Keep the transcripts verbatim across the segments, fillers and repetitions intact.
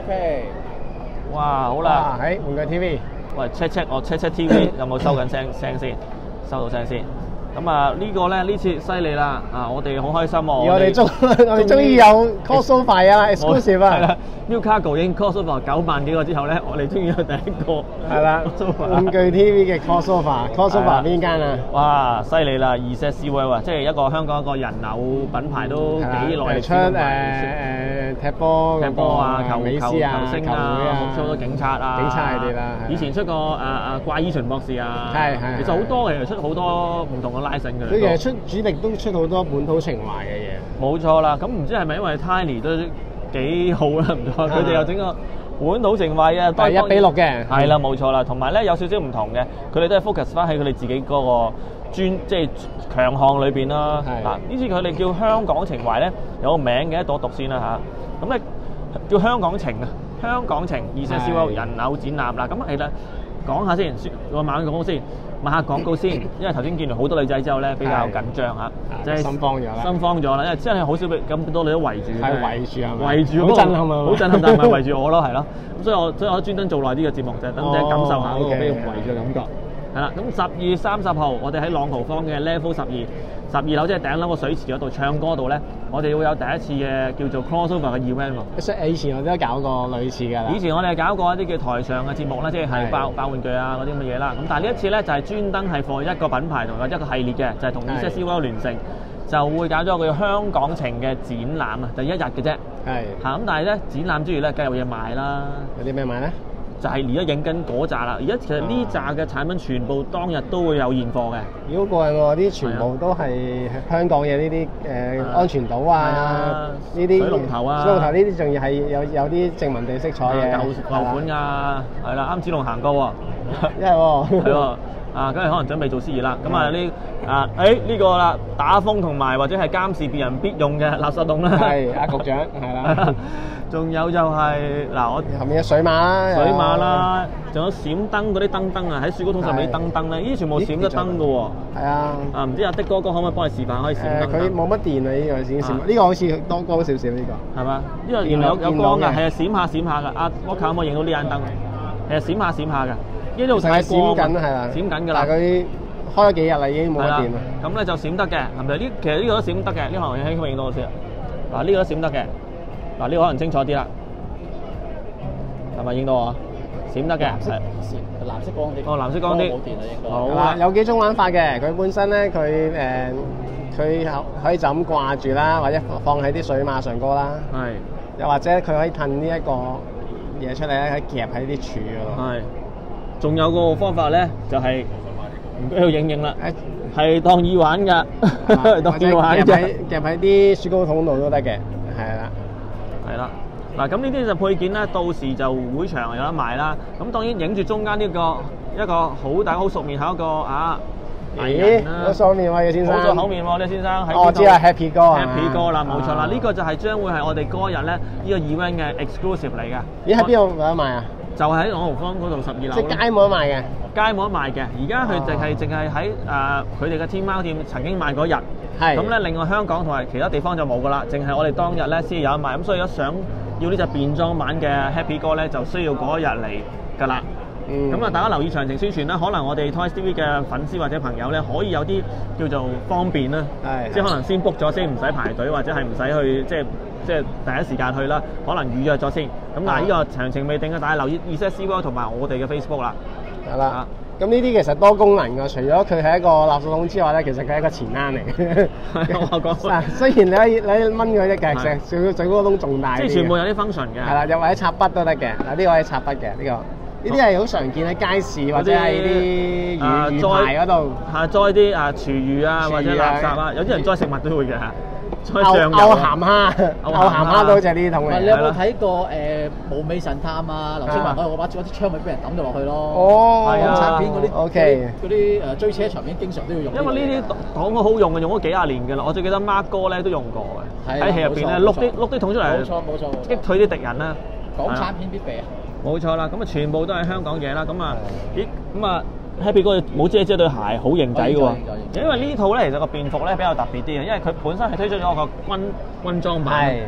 OK。 哇，好啦， 喺玩具 T V。 喂 check check 我 check check T V 有冇收緊聲聲先？收到聲先。咁啊，呢個咧呢次犀利啦！啊，我哋好開心喎！ 而我哋終我哋終於有 crossover 啊 ，exclusive 啊！ 係啦 ，New Cargo 已經 crossover 九萬幾個之後咧，我哋終於有第一個係啦，玩具 T V 嘅 crossover，crossover 邊間啊？ 哇，犀利啦 ！Z C World 啊，即係一個香港一個人偶品牌都幾耐出誒誒踢波、 踢波啊、球美球斯啊、 球星球會啊， 啊， 出好多警察啊， 警察佢哋啦。 以前出過誒誒怪醫秦博士啊， 係係。 其實好多其實出好多唔同嘅拉繩嘅。 佢其實出主力都出好多本土情懷嘅嘢。 冇錯啦，咁唔知係咪因為 Tiny 都幾好啦？唔錯，佢哋又整個本土情懷嘅， 係一比六嘅。 係啦，冇錯啦，同埋咧有少少唔同嘅，佢哋都係 focus 翻喺佢哋自己嗰個專即係強項裏邊啦。嗱，呢次佢哋叫香港情懷咧，有個名嘅，一讀一讀先啦嚇。咁咧叫香港情啊，香港情Z C World人偶展覽啦。咁係啦，講下先，我買廣告先。買下廣告先，因為頭先見到好多女仔之後咧，比較緊張嚇， 即係心慌咗啦， 心慌咗啦，因為真係好少咁多女都圍住， 係圍住啊， 圍住好震撼啊， 好震撼，但係圍住我咯，係咯，咁所以我所以我專登做耐啲嘅節目，就係等大家感受下嗰個俾圍住嘅感覺。係啦，咁十二月三十號，我哋喺朗豪坊嘅 Level 十二十二樓，即係頂樓個水池嗰度唱歌度咧，我哋會有第一次嘅叫做 crossover 嘅 event 喎。 以前我都搞過類似㗎啦。 以前我哋搞過一啲叫台上嘅節目啦，即係爆爆玩具啊嗰啲咁嘅嘢啦。咁但係呢一次咧就係專登係放一個品牌同埋一個系列嘅，就係同 Z C World 聯成，就會搞咗一個叫香港情嘅展覽啊，就一日嘅啫。係嚇咁，但係咧展覽之餘咧，梗係有嘢賣啦。有啲咩賣咧？就係而家影緊嗰扎啦，而家其實呢扎嘅產品全部當日都會有現貨嘅。如果過癮喎，啲全部都係香港嘅呢啲誒安全島啊，呢啲水龍頭啊，水龍頭呢啲仲要係有有啲殖民地色彩嘅舊舊款㗎，係啦，啱子龍行過喎，因為喎，係喎。啊，咁你可能準備做司儀啦，咁啊呢啊誒呢個啦，打風同埋或者係監視別人必用嘅垃圾桶啦，係阿局長係啦，仲有就係嗱我後面嘅水馬啦，水馬啦，仲有閃燈嗰啲燈燈啊，喺雪糕筒上面啲燈燈咧，呢啲全部閃得燈嘅喎，係啊，啊唔知阿的哥哥可唔可以幫你示範可以閃燈？誒佢冇乜電啊，呢個閃閃，呢個好似多光少少呢個，係嘛？呢個原來有有光㗎，係啊閃下閃下㗎，阿我可唔可以影到呢盞燈？係啊閃下閃下㗎。呢度成日閃緊係啦，閃緊㗎啦。但係佢開咗幾日啦，已經冇乜電啦。咁咧就閃得嘅，係咪？呢其實呢個都閃得嘅，呢行輕輕影到我先。嗱呢個都閃得嘅，嗱呢個可能清楚啲啦，係咪影到我？閃得嘅，係藍色光啲。哦，藍色光啲。冇電啦應該。好啊，有幾種玩法嘅。佢本身咧，佢誒佢可以就咁掛住啦，或者放喺啲水馬上高啦。係。又或者佢可以褪呢一個嘢出嚟咧，喺夾喺啲柱嗰度。係。仲有個方法咧，就係唔該要影影啦，係當耳環㗎，當耳環嘅，夾喺啲雪糕筒度都得嘅，係啦，係啦。嗱咁呢啲就配件咧，到時就會場有得賣啦。咁當然影住中間呢個一個好大好熟面口一個啊藝人啦，好熟面喎，葉先生，好熟口面喎，呢先生喺邊度？我知啦 ，Happy 哥 ，Happy 哥啦，冇錯啦，呢個就係將會係我哋嗰日咧呢個 event 嘅 exclusive 嚟㗎。咦？喺邊度有得賣啊？就喺朗豪坊嗰度十二樓。即係街冇得賣嘅，街冇得賣嘅。而家佢淨係淨係喺誒佢哋嘅天貓店曾經賣嗰日。係。咁咧，另外香港同埋其他地方就冇㗎啦，淨係我哋當日咧先有得賣。咁所以如果想要呢隻變裝版嘅 Happy 哥咧，就需要嗰一日嚟㗎啦。嗯。咁啊，大家留意詳情宣傳啦。可能我哋 Toys T V 嘅粉絲或者朋友咧，可以有啲叫做方便啦。係。即係可能先 book 咗先，唔使排隊或者係唔使去即係。即係第一時間去啦，可能預約咗先。咁嗱，呢個詳情未定嘅，但係留意 Z C World 同埋我哋嘅 Facebook 啦。係啦。咁呢啲其實多功能㗎，除咗佢係一個垃圾桶之外咧，其實佢係一個錢罌嚟嘅。係我講。嗱，雖然你可以你掹佢啫，其實最最嗰個窿仲大。即係全部有啲 function 嘅。係啦，又或者插筆都得嘅。嗱，呢個可以插筆嘅呢個。呢啲係好常見喺街市或者喺啲魚魚排嗰度。係栽啲啊廚餘啊或者垃圾啊，有啲人栽食物都會嘅嚇。牛牛鹹蝦，牛鹹蝦都好似係呢啲桶嚟。你有冇睇過誒《無尾神探》啊？劉青雲嗰度把嗰啲槍咪俾人抌咗落去咯。哦，係啊，港產片嗰啲 OK，嗰啲誒追車場面經常都要用。因為呢啲桶好好用嘅，用咗幾廿年㗎啦。我最記得 Mark 哥咧都用過嘅，喺戲入邊咧碌啲碌啲桶出嚟，冇錯冇錯，擊退啲敵人啦。港產片必備啊！冇錯啦，咁啊全部都係香港嘢啦。咁啊，咦咁啊〜Happy 哥冇遮遮對鞋，好型仔嘅喎。因為呢套咧其實個便服咧比較特別啲嘅，因為佢本身係推出咗個軍軍裝版。係。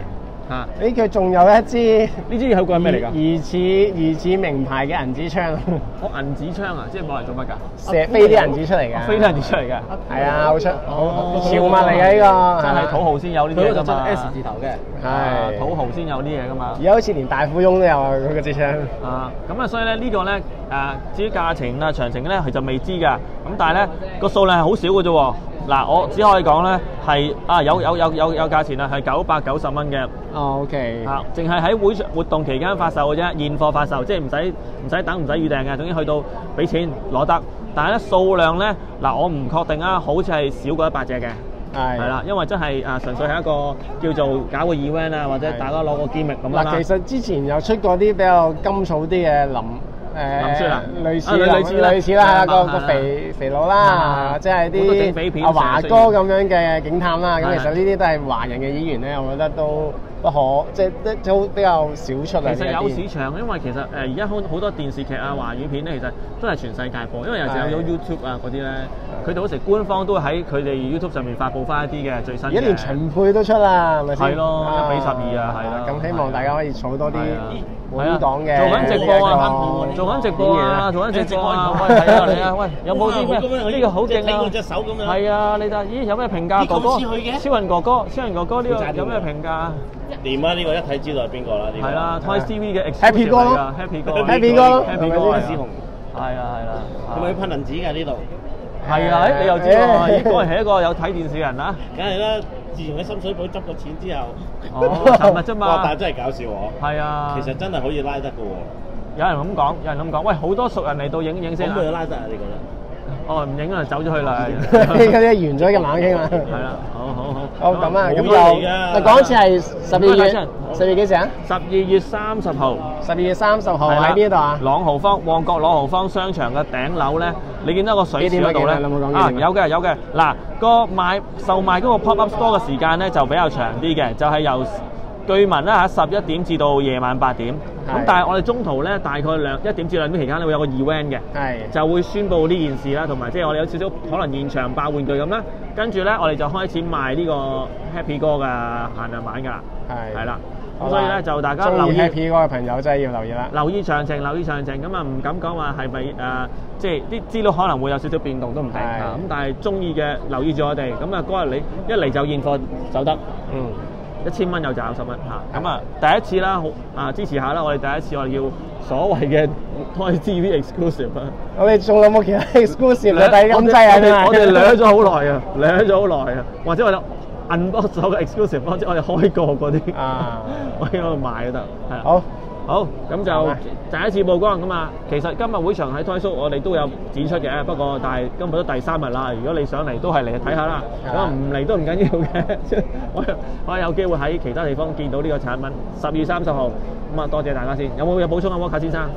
嚇， 誒佢仲有一支呢支口棍係咩嚟㗎？ 疑似疑似名牌嘅銀紙槍， 我銀紙槍啊，即係冇人做乜㗎？ 射飛啲銀紙出嚟嘅， 飛啲銀紙出嚟嘅。 係啊，好出哦潮物嚟嘅呢個， 真係土豪先有呢啲嘢㗎嘛。 S 字頭嘅， 係土豪先有啲嘢㗎嘛。 而家好似連大富翁都有啊，佢個支槍。 啊，咁啊，所以咧呢個咧誒，至於價錢啊、詳情咧，佢就未知㗎。咁但係咧個數量係好少嘅啫喎。嗱，我只可以講咧係啊，有有有有有價錢啊，係九百九十蚊嘅。 哦 OK。 嚇，淨係喺會活動期間發售嘅啫，現貨發售，即係唔使唔使等唔使預訂嘅，總之去到俾錢攞得。但係咧數量咧嗱，我唔確定啊，好似係少過一百隻嘅。 係係啦，因為真係啊，純粹係一個叫做搞個 event 啊，或者大家攞個 gimmick咁樣啦。 嗱，其實之前有出過啲比較甘草啲嘅林誒林雪啊類似啊類似啦類似啦，係啦個係啦個肥肥佬係啦啦， 即係好多警匪啲片阿華哥成日出咁樣嘅警探啦。咁係其實呢啲都係華人嘅演員咧，我覺得都不可即係都都比較少出嚟。 其實有市場，因為其實誒而家好好多電視劇啊、華語片咧，其實都係全世界播，因為有時有咗 YouTube 啊嗰啲咧，佢哋好時官方都會喺佢哋 YouTube 上面發布翻一啲嘅最新嘅。 而家連秦配都出啦，係咪先？ 係咯一比十二啊係啦咁希望大家可以儲多啲本港嘅做緊直播啊， 呢個做緊直播啊，做緊直播啊，喂係啊嚟啊，喂有冇啲咩？呢個好勁啊！ 隻手咁樣。 係啊，你睇，咦有咩評價？哥哥，超人哥哥，超人哥哥呢個有咩評價？ 掂啊！呢個一睇知道係邊個啦？呢個係啦，Toy T V 嘅 Happy 哥咯 ，Happy 哥 ，Happy 哥咯 ，Happy 哥係啊史紅， 係啊係啦， 係咪要噴銀紙㗎呢度？ 係啊，誒你又知喎，咦嗰係一個有睇電視嘅人啊？ 梗係啦！自從喺深水埗執過錢之後， 哦，尋日啫哇！ 嘛但係，真係搞笑喎。 係啊， 其實真係可以拉得㗎喎。 有人咁講，有人咁講，喂好多熟人嚟到影影先啊！ 咁佢拉得啊？你覺得？ 哦唔影啊，走咗去啦， 嗰啲完咗咁冷傾啦。 係啦，好好好， 好咁啊，咁冇就嘢嚟㗎嗱講一次係十二月，十二月幾時啊？ 十二月三十號。 十二月三十號係啦喺邊度啊？ 朗豪坊旺角朗豪坊商場嘅頂樓咧，你見到個水池嗰度咧幾點啊幾點啊有冇講幾點啊啊有嘅有嘅，嗱個賣售賣嗰個 pop up store 嘅時間咧就比較長啲嘅，就係由據聞啦嚇十一點至到夜晚八點，咁係但係我哋中途咧大概兩一點至兩點期間咧會有個 event 嘅， 係就會宣佈呢件事啦，同埋即係我哋有少少可能現場爆玩具咁啦，跟住咧我哋就開始賣呢個 Happy 哥嘅限量版㗎啦， 係係啦， 好啦咁所以咧就大家中意留意。 Happy 嗰個朋友真係要留意啦。 留意詳情，留意詳情，咁啊唔敢講話係咪誒，即係啲資料可能會有少少變動都唔定係啊。咁但係中意嘅留意住我哋，咁啊嗰日你一嚟就現貨就得， 嗯， 一千蚊有賺十蚊嚇。咁啊第一次啦，好啊支持下啦！我哋第一次我哋要所謂嘅 Toy T V exclusive 啊。 我哋仲有冇其他 exclusive 嘅第咁劑啊？真係我哋掠咗好耐啊，掠咗好耐啊，或者我哋 unbox 咗個 exclusive，或者我哋開過嗰啲啊， 我喺嗰度賣都得，係啦。 好。 好，咁就好啊第一次曝光咁啊！其實今日會場喺 Toy Show 我哋都有展出嘅，不過但係今日都第三日啦。如果你上嚟都係嚟睇下啦，咁啊唔嚟都唔緊要嘅。我我有機會喺其他地方見到呢個產品。十月三十號，咁啊多謝大家先。有冇有補充啊，沃卡先生？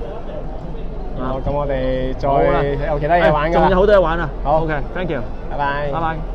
好，咁我哋好啦再有其他嘢玩㗎啦。 仲有好多嘢玩啊！ 好 ，OK，thank you， 拜拜。 拜拜。